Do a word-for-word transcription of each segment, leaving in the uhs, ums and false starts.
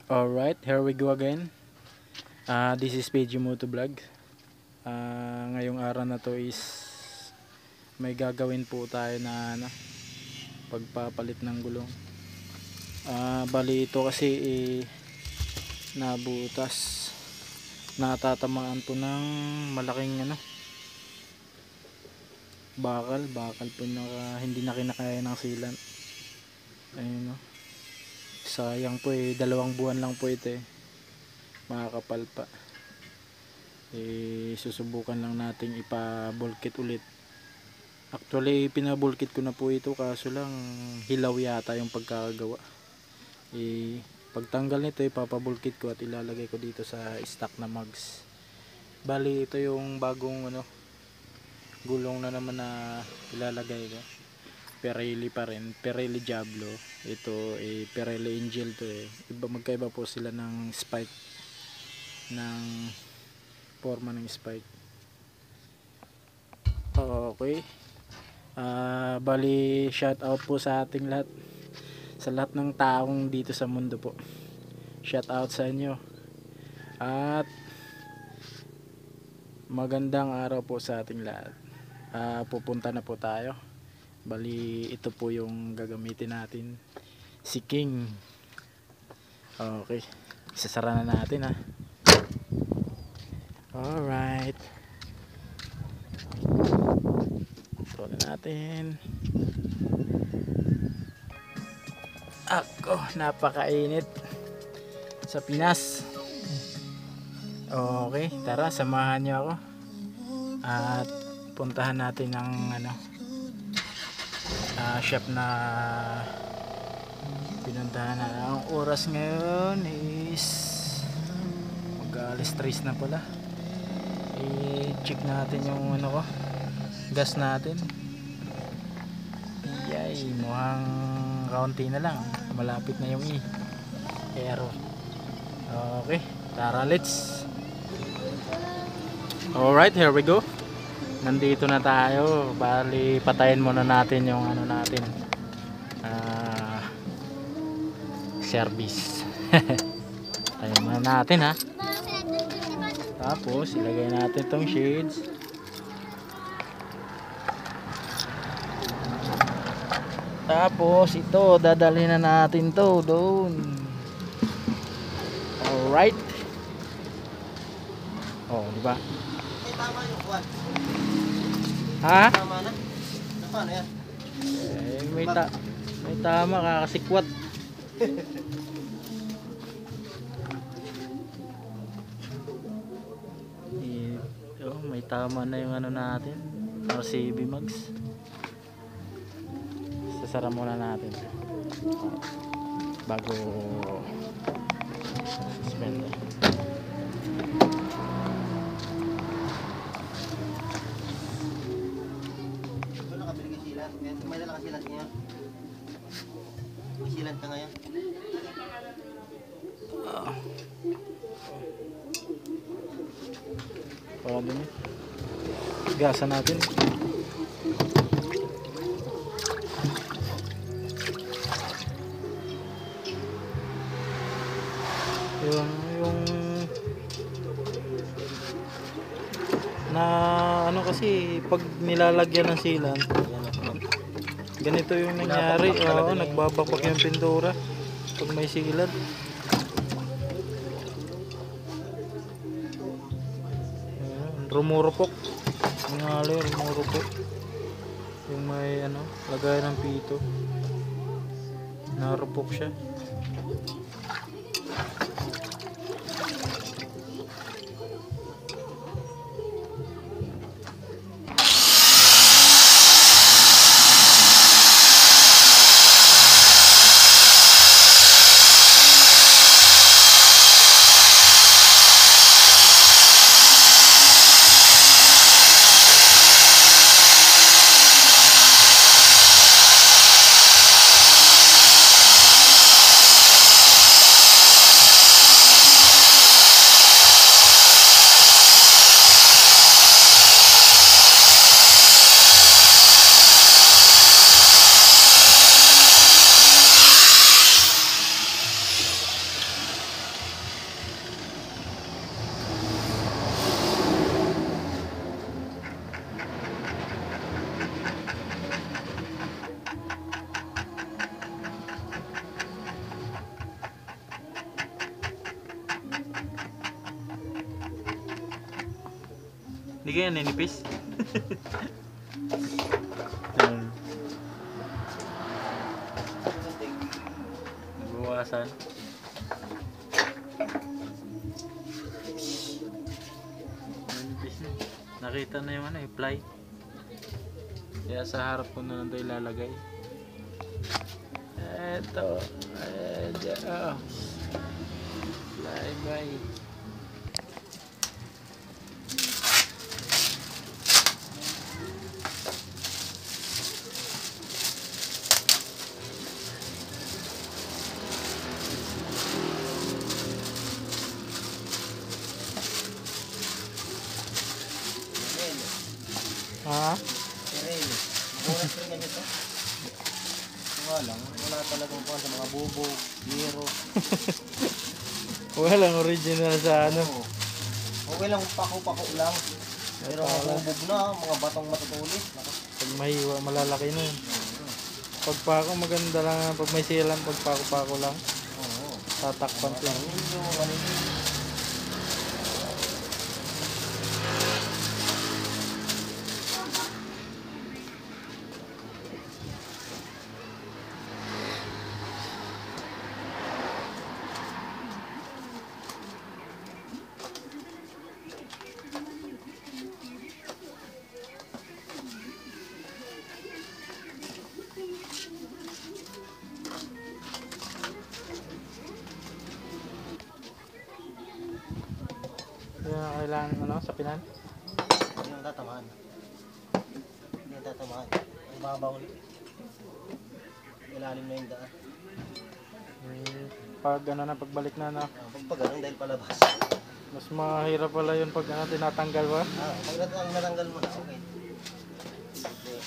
Alright, here we go again. Uh, this is P G Moto Vlog. Uh, ngayong araw na to is may gagawin po tayo na ano, pagpapalit ng gulong. Uh, bali ito kasi eh, nabutas. Natatamaan po ng malaking ano, bakal. Bakal po na hindi na kinakaya ng silan. Ayun no. Sayang po eh, dalawang buwan lang po ito eh. Makakapal pa. Eh, susubukan lang nating ipa-bulkit ulit. Actually, pinabulkit ko na po ito kaso lang hilaw yata yung pagkakagawa. Eh, pagtanggal nito, ipapabulkit ko at ilalagay ko dito sa stock na mugs. Bali, ito yung bagong ano, gulong na naman na ilalagay ko. Pirelli pa rin, Pirelli Diablo. Ito eh Pirelli Angel to eh. Iba, magkaiba po sila ng spike, ng forma ng spike. Okay. Uh, bali shout out po sa ating lahat, sa lahat ng taong dito sa mundo po. Shout out sa inyo. At magandang araw po sa ating lahat. Uh, pupunta na po tayo. Bali ito po yung gagamitin natin, si King. Okay, isasara na natin ha. Alright, ito na natin. Ako, napakainit sa Pinas. Okay, tara samahan nyo ako at puntahan natin ng ano, uh, shop na pinuntahan na. Ang oras ngayon is mag-alas tres na pala. I-check natin yung ano ko, gas natin. Yay, mukhang kaunti na lang, malapit na yung i aero. Okay, tara, let's. Alright, here we go. Nandito na tayo. Bali patayin muna natin yung ano natin, uh, service. Patayin muna natin ha. Tapos ilagay natin tong shades. Tapos ito dadalhin na natin to doon. Alright. Oh, diba? Tama yung kuwan. Ha? Tama na. Paano yan? Eh, may, ta may tama, kakasikwat. eh, oh, may tama na yung ano natin, R C B mags. Sasara muna natin bago suspend. May dala ka silat ngayon? May silat ka ngayon? Ah. Para din eh. Gasa natin. Yung, yung na ano kasi pag nilalagyan ng silan, ganito yung nangyari. Oo, nagbabakbak yung pintura pag may silat. Ayan, rumurupok. Nangyari, rumurupok. Yung may ano, lagay ng pito. Narupok siya. Hindi kaya ninipis? Ayan. Buwasan. Ninipis na. Nakita na yung ano eh, fly. Kaya sa harap ko na lang ito ilalagay. Eto. Eto. Fly by. Ha? Pirelli. Bonus rin ganyan ito. Wala lang. Wala talagang kuha sa mga bubog, biro. Walang original sa ano. Oo. Okay lang, pako-pako lang. Pero mga bubog na, mga batong matutulis. Naka. Pag mahiwa, malalaki na yun. Pagpako maganda lang. Pag may silang, pagpako-pako lang. Oo. Tatakpan ko. Lang yun yung ano yun. Kaya kailangan ano, sapinan. Hindi yung tatamaan. Hindi yung tatamaan. Ang babaw ulit. Ilalim na yung daan. Eh, pag ano na, pagbalik na na. Ah, pag pag ganun dahil palabas. Mas mahirap pala yun pag ano, tinatanggal ba? Ah, pag natang natanggal mo na, okay. Okay.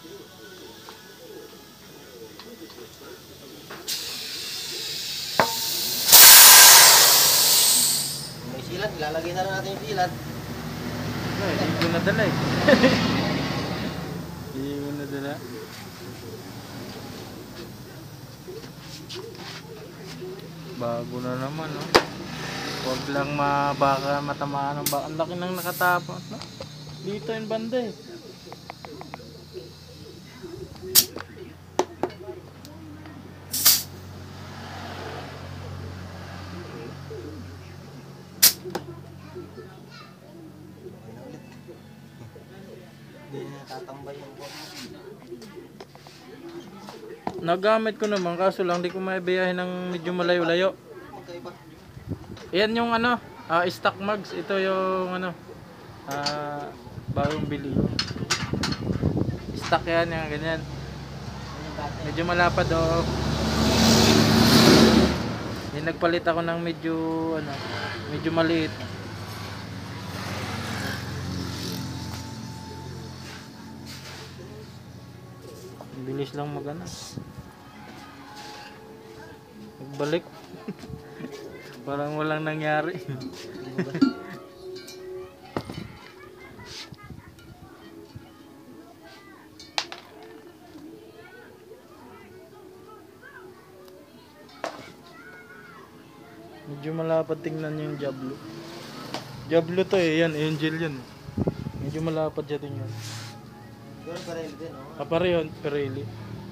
Kung may silat, ilalagay na lang natin yung silat. Ay, hindi ko nadala eh. Hindi ko nadala. Bago na naman, no? Huwag lang mabaka matamaan ng baka. Ang laki nang nakatapos, no? Dito yung banda eh. Okay na ulit. Hindi na tatambay yung buwan. Nagamit ko naman, kaso lang di ko maibiyahin ng medyo malayo-layo. Magkaiba. Yan yung ano, ah, stock mugs. Ito yung ano, ah, bagong bili ko. Stock yan, yung ganyan. Yun yung dati. Medyo malapad o. Yung nagpalit ako ng medyo ano, medyo maliit. Ang bilis lang magana. Nagbalik. Parang walang nangyari. Medyo malapad tingnan niyo yung Diablo. Diablo to eh, yan, Angel yan. Medyo malapad siya tingnan. Pero parel din, oh. Kapareho, Pirelli.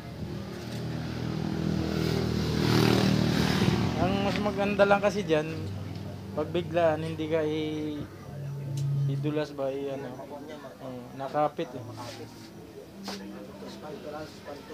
Ang mas maganda lang kasi dyan, pag biglaan, hindi ka i idulas ba, i ano, Kapon niya, ma- oh, nakapit eh. makapit. Spalto lang, spalto.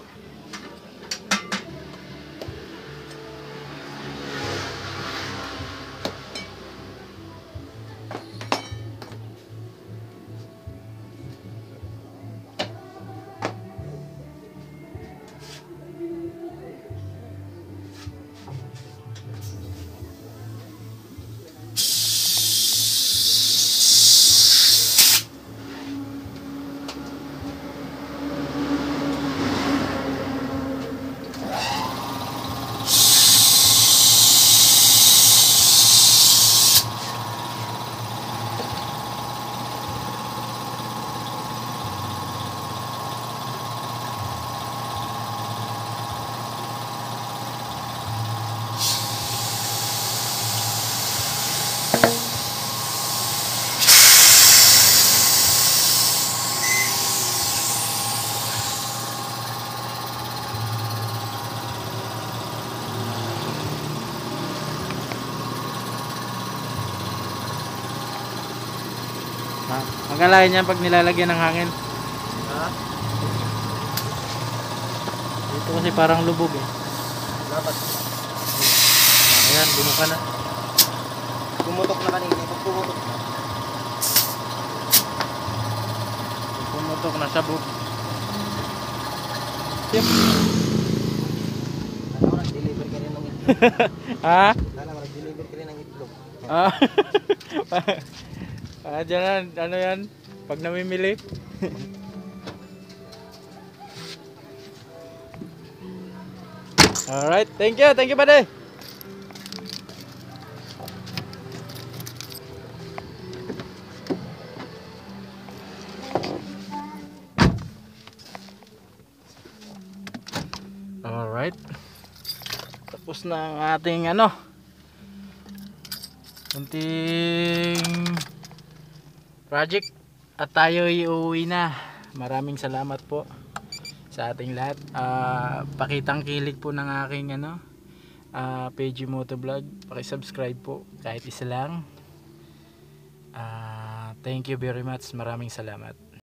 Ha? Magkalahin niyan pag nilalagyan ng hangin. Ha? Dito kasi parang lubog eh. Dapat. Ah, ayan, bumuka na. Pumutok na kanina. Pag pumutok na. Pumutok na sabog. Alam mo, nag-deliver ka rin ng itlog. Ha? Alam mo, nag-deliver ka rin ng itlog. Ah. Ah, dyan, ano yan? Pag namimili. Alright, thank you, thank you buddy. Alright. Tapos na ang ating ano. Kunting project at tayo iuwi na. Maraming salamat po sa ating lahat. Uh, pakitang kilig po ng aking ano, uh, page Motovlog. Paki-subscribe po kahit isa lang. Uh, thank you very much. Maraming salamat.